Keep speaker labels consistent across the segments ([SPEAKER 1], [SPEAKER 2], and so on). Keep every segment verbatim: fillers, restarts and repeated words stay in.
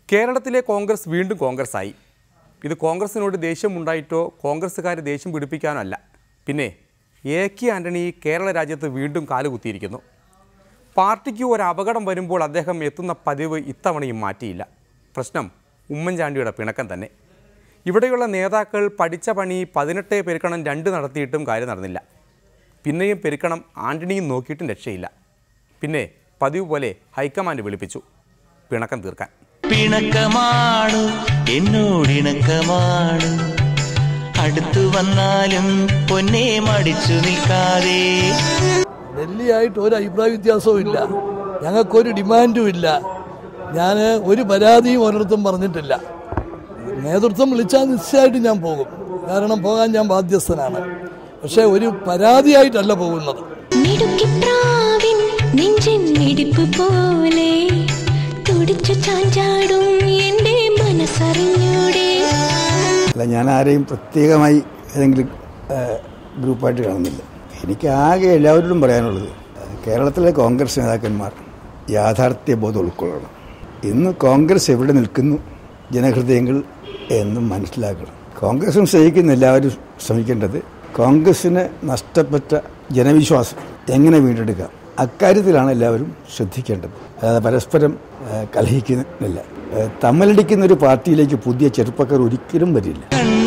[SPEAKER 1] കേരളത്തിലെ കോൺഗ്രസ് വീണ്ടും കോൺഗ്രസ്സായി. ഇത് കോൺഗ്രസിനോട് ദേഷ്യമുണ്ടായിട്ടോ കോൺഗ്രസ്സുകാരെ ദേഷ്യം പിടിപ്പിക്കാനോ അല്ല. പിന്നെ എ കെ ആൻ്റണി കേരള രാജ്യത്ത് വീണ്ടും കാലുകുത്തിയിരിക്കുന്നു. പാർട്ടിക്ക് ഒരു അപകടം വരുമ്പോൾ അദ്ദേഹം എത്തുന്ന പതിവ് ഇത്തവണയും മാറ്റിയില്ല. പ്രശ്നം ഉമ്മൻചാണ്ടിയുടെ പിണക്കം തന്നെ. ഇവിടെയുള്ള നേതാക്കൾ പഠിച്ച പണി പതിനെട്ടേ പെരുക്കണം രണ്ട് നടത്തിയിട്ടും കാര്യം നടന്നില്ല. പിന്നെയും പെരുക്കണം ആൻ്റണിയും നോക്കിയിട്ടും രക്ഷയില്ല. പിന്നെ പതിവ് പോലെ ഹൈക്കമാൻഡ് വിളിപ്പിച്ചു പിണക്കം തീർക്കാൻ.
[SPEAKER 2] പിണക്കമാണ് എന്നോടിണക്കമാണ്, അടുത്തു വന്നാലും പൊന്നെ മടിച്ചു നിൽക്കാതെ.
[SPEAKER 3] ഡൽഹിയായിട്ട് ഒരു അഭിപ്രായ വ്യത്യാസവും ഇല്ല, ഞങ്ങൾക്കൊരു ഡിമാൻഡും ഇല്ല. ഞാൻ ഒരു പരാതിയും ഒരിടത്തും പറഞ്ഞിട്ടില്ല. നേതൃത്വം വിളിച്ചാൽ നിശ്ചയമായിട്ട് ഞാൻ പോകും, കാരണം പോകാൻ ഞാൻ ബാധ്യസ്ഥനാണ്. പക്ഷെ ഒരു പരാതിയായിട്ടല്ല പോകുന്നത്.
[SPEAKER 4] അല്ല, ഞാൻ ആരെയും പ്രത്യേകമായി ഏതെങ്കിലും ഗ്രൂപ്പായിട്ട് കാണുന്നില്ല. എനിക്ക് ആകെ എല്ലാവരോടും പറയാനുള്ളത്, കേരളത്തിലെ കോൺഗ്രസ് നേതാക്കന്മാർ യാഥാർത്ഥ്യബോധം ഉൾക്കൊള്ളണം. ഇന്ന് കോൺഗ്രസ് എവിടെ നിൽക്കുന്നു ജനഹൃദയങ്ങൾ എന്നും മനസ്സിലാക്കണം. കോൺഗ്രസും സഹിക്കുന്ന എല്ലാവരും ശ്രമിക്കേണ്ടത് കോൺഗ്രസിന് നഷ്ടപ്പെട്ട ജനവിശ്വാസം എങ്ങനെ വീണ്ടെടുക്കാം, അക്കാര്യത്തിലാണ് എല്ലാവരും ശ്രദ്ധിക്കേണ്ടത്. അതായത് പരസ്പരം കലഹിക്കുന്നില്ല. തമ്മിലടിക്കുന്ന ഒരു പാർട്ടിയിലേക്ക് പുതിയ ചെറുപ്പക്കാർ ഒരിക്കലും വരില്ല.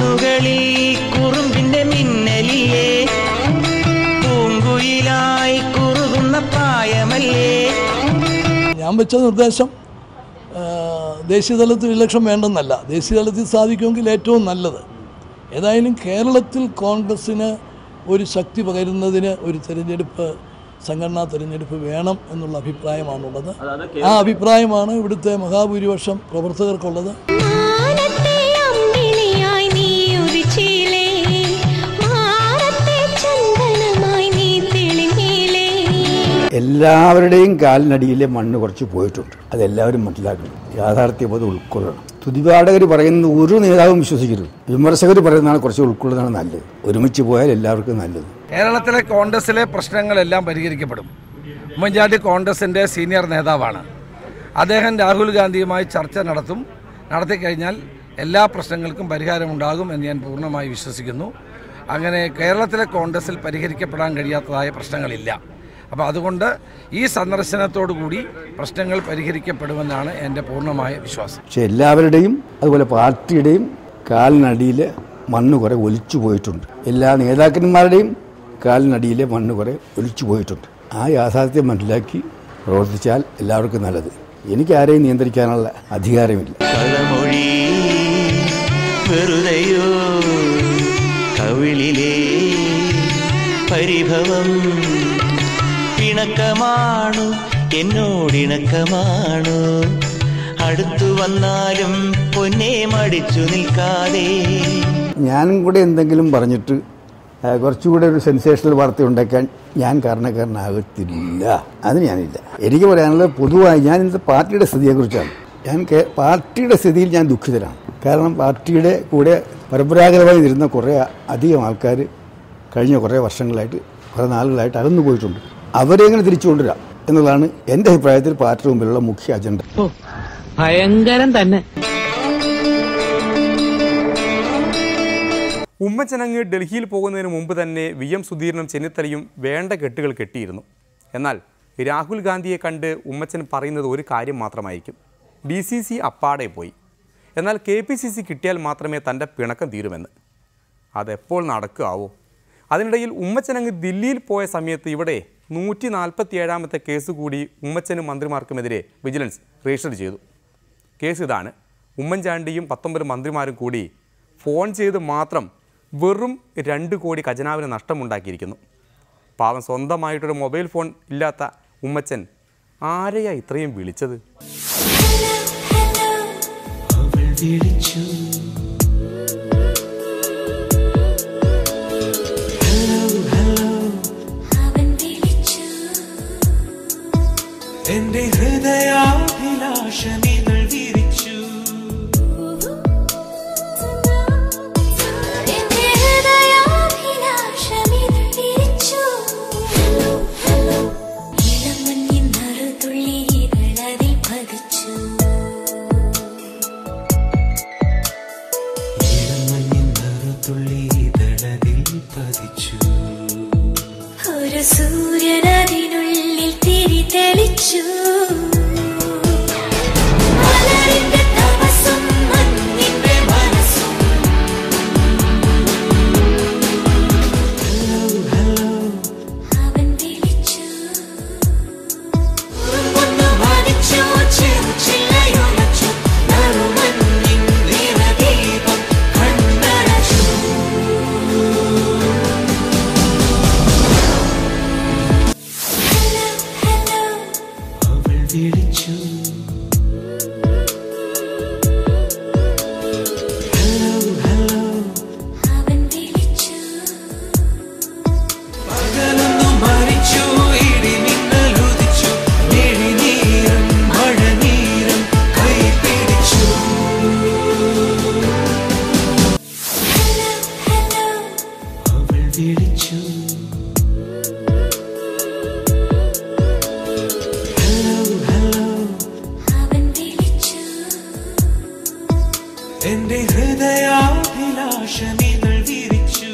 [SPEAKER 3] ഞാൻ വെച്ച നിർദ്ദേശം ദേശീയതലത്തിൽ ഇലക്ഷൻ വേണ്ടെന്നല്ല, ദേശീയതലത്തിൽ സാധിക്കുമെങ്കിൽ ഏറ്റവും നല്ലത്. ഏതായാലും കേരളത്തിൽ കോൺഗ്രസ്സിന് ഒരു ശക്തി പകരുന്നതിന് ഒരു തെരഞ്ഞെടുപ്പ്, സംഘടനാ തെരഞ്ഞെടുപ്പ് വേണം എന്നുള്ള അഭിപ്രായമാണുള്ളത്. ആ അഭിപ്രായമാണ് ഇവിടുത്തെ മഹാഭൂരിപക്ഷം പ്രവർത്തകർക്കുള്ളത്.
[SPEAKER 4] എല്ലാവരുടെയും കാലിനടിയിലെ മണ്ണ് കുറച്ച് പോയിട്ടുണ്ട്. അതെല്ലാവരും മനസ്സിലാക്കണം, യാഥാർത്ഥ്യബോധം ഉൾക്കൊള്ളണം. തുതിപാഠകർ പറയുന്നത് ഒരു നേതാവും വിശ്വസിക്കരുത്. വിമർശകർ പറയുന്നതാണ് കുറച്ച് ഉൾക്കൊള്ളുന്നതാണ് നല്ലത്. ഒരുമിച്ച് പോയാൽ എല്ലാവർക്കും നല്ലത്.
[SPEAKER 5] കേരളത്തിലെ കോൺഗ്രസിലെ പ്രശ്നങ്ങളെല്ലാം പരിഹരിക്കപ്പെടും. ഉമ്മൻചാണ്ടി കോൺഗ്രസിൻ്റെ സീനിയർ നേതാവാണ്. അദ്ദേഹം രാഹുൽ ഗാന്ധിയുമായി ചർച്ച നടത്തും. നടത്തിക്കഴിഞ്ഞാൽ എല്ലാ പ്രശ്നങ്ങൾക്കും പരിഹാരമുണ്ടാകും എന്ന് ഞാൻ പൂർണ്ണമായി വിശ്വസിക്കുന്നു. അങ്ങനെ കേരളത്തിലെ കോൺഗ്രസിൽ പരിഹരിക്കപ്പെടാൻ കഴിയാത്തതായ പ്രശ്നങ്ങളില്ല. അപ്പോൾ അതുകൊണ്ട് ഈ സന്ദർശനത്തോടു കൂടി പ്രശ്നങ്ങൾ പരിഹരിക്കപ്പെടുമെന്നാണ് എൻ്റെ പൂർണ്ണമായ വിശ്വാസം.
[SPEAKER 4] പക്ഷേ എല്ലാവരുടെയും അതുപോലെ പാർട്ടിയുടെയും കാലിനടിയിലെ മണ്ണ് കുറെ ഒലിച്ചു പോയിട്ടുണ്ട്. എല്ലാ നേതാക്കന്മാരുടെയും കാലിനടിയിലെ മണ്ണ് കുറെ ഒലിച്ചു പോയിട്ടുണ്ട്. ആ യാഥാർത്ഥ്യം മനസ്സിലാക്കി പ്രവർത്തിച്ചാൽ എല്ലാവർക്കും നല്ലത്. എനിക്ക് ആരെയും നിയന്ത്രിക്കാനുള്ള അധികാരമില്ല.
[SPEAKER 2] പരിഭവം പിണക്കമാണു എന്നോടിണക്കമാണു, അടുത്തു വന്നാലും പൊന്നെ മടിച്ചു നിൽക്കാതെ.
[SPEAKER 4] ഞാനും കൂടെ എന്തെങ്കിലും പറഞ്ഞിട്ട് കുറച്ചുകൂടെ ഒരു സെൻസേഷണൽ വാർത്ത ഉണ്ടാക്കാൻ ഞാൻ കാരണക്കാരനാകത്തില്ല. അത് ഞാനില്ല. എനിക്ക് പറയാനുള്ളത് പൊതുവായി ഞാൻ ഇന്നത്തെ പാർട്ടിയുടെ സ്ഥിതിയെക്കുറിച്ചാണ്. ഞാൻ പാർട്ടിയുടെ സ്ഥിതിയിൽ ഞാൻ ദുഃഖിതനാണ്. കാരണം പാർട്ടിയുടെ കൂടെ പരമ്പരാഗതമായി ഇരുന്ന കുറേ അധികം ആൾക്കാർ കഴിഞ്ഞ കുറേ വർഷങ്ങളായിട്ട് കുറേ നാളുകളായിട്ട് അകന്നു പോയിട്ടുണ്ട്. അവരെ എങ്ങനെ തിരിച്ചു കൊണ്ടുവരാം എന്നുള്ളതാണ് എൻ്റെ അഭിപ്രായത്തിൽ പാർട്ടിയുടെ മുമ്പിലുള്ള മുഖ്യ അജണ്ട.
[SPEAKER 6] ഭയങ്കരം തന്നെ.
[SPEAKER 1] ഉമ്മച്ചനങ്ങ് ഡൽഹിയിൽ പോകുന്നതിന് മുമ്പ് തന്നെ വി എം സുധീരനും ചെന്നിത്തലയും വേണ്ട കെട്ടുകൾ കെട്ടിയിരുന്നു. എന്നാൽ രാഹുൽ ഗാന്ധിയെ കണ്ട് ഉമ്മച്ചൻ പറയുന്നത് ഒരു കാര്യം മാത്രമായിരിക്കും: ഡി സി സി അപ്പാടെ പോയി. എന്നാൽ കെ പി സി സി കിട്ടിയാൽ മാത്രമേ തൻ്റെ പിണക്കം തീരുമെന്ന്. അതെപ്പോൾ നടക്കുമാവോ? അതിനിടയിൽ ഉമ്മച്ചനങ്ങ് ദില്ലിയിൽ പോയ സമയത്ത് ഇവിടെ നൂറ്റി നാൽപ്പത്തി ഏഴാമത്തെ കേസ് കൂടി ഉമ്മച്ചനും മന്ത്രിമാർക്കുമെതിരെ വിജിലൻസ് രജിസ്റ്റർ ചെയ്തു. കേസ് ഇതാണ്: ഉമ്മൻചാണ്ടിയും പത്തൊമ്പത് മന്ത്രിമാരും കൂടി ഫോൺ ചെയ്ത് മാത്രം വെറും രണ്ട് കോടി ഖജനാവിന് നഷ്ടമുണ്ടാക്കിയിരിക്കുന്നു. പാവം, സ്വന്തമായിട്ടൊരു മൊബൈൽ ഫോൺ ഇല്ലാത്ത ഉമ്മച്ചൻ ആരെയാ ഇത്രയും വിളിച്ചത്?
[SPEAKER 7] എന്റെ ഹൃദയാഭിലാഷമികൾ വിരിച്ചു, ഒരു സൂര്യനതിനുള്ളിൽ തിരി തെളിച്ചു മലരിന്റെ തപസ്സും മഞ്ഞിന്റെ മനസ്സും അവൻ വിളിച്ചു ഒന്ന് മരിച്ചു ചെറു ചില്ലയൊലച്ചു നറുമഞ്ഞിൻ നിറദീപം കണ്ണടച്ചു വിളിച്ചു ഹലോ ഹലോ അവൻ വിളിച്ചു പകലൊന്നു മരിച്ചു ഇടിമിന്നലുദിച്ചു മിഴിനീരും മഴനീരും കൈപിടിച്ചു ഹലോ ഹലോ അവൾ വിളിച്ചു എന്റെ ഹൃദയാഭിലാഷമിതൾ വിരിച്ചു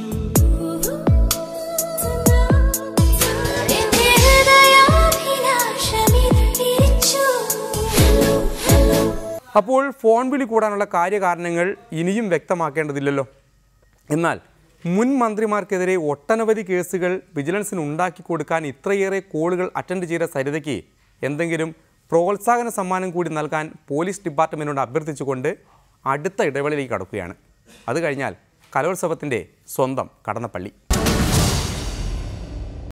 [SPEAKER 7] എന്റെ ഹൃദയാഭിലാഷമിതൾ വിരിച്ചു.
[SPEAKER 1] അപ്പോൾ ഫോൺ വിളി കൂടാനുള്ള കാര്യകാരണങ്ങൾ ഇനിയും വ്യക്തമാക്കേണ്ടതില്ലല്ലോ. എന്നാൽ മുൻ മന്ത്രിമാർക്കെതിരെ ഒട്ടനവധി കേസുകൾ വിജിലൻസിന് ഉണ്ടാക്കി കൊടുക്കാൻ ഇത്രയേറെ കോളുകൾ അറ്റൻഡ് ചെയ്ത സരിതയ്ക്ക് എന്തെങ്കിലും പ്രോത്സാഹന സമ്മാനം കൂടി നൽകാൻ പോലീസ് ഡിപ്പാർട്ട്മെൻറ്റിനോട് അഭ്യർത്ഥിച്ചുകൊണ്ട് അടുത്ത ഇടവേളയിലേക്ക് കടക്കുകയാണ്. അത് കഴിഞ്ഞാൽ കലോത്സവത്തിൻ്റെ സ്വന്തം കടന്നപ്പള്ളി.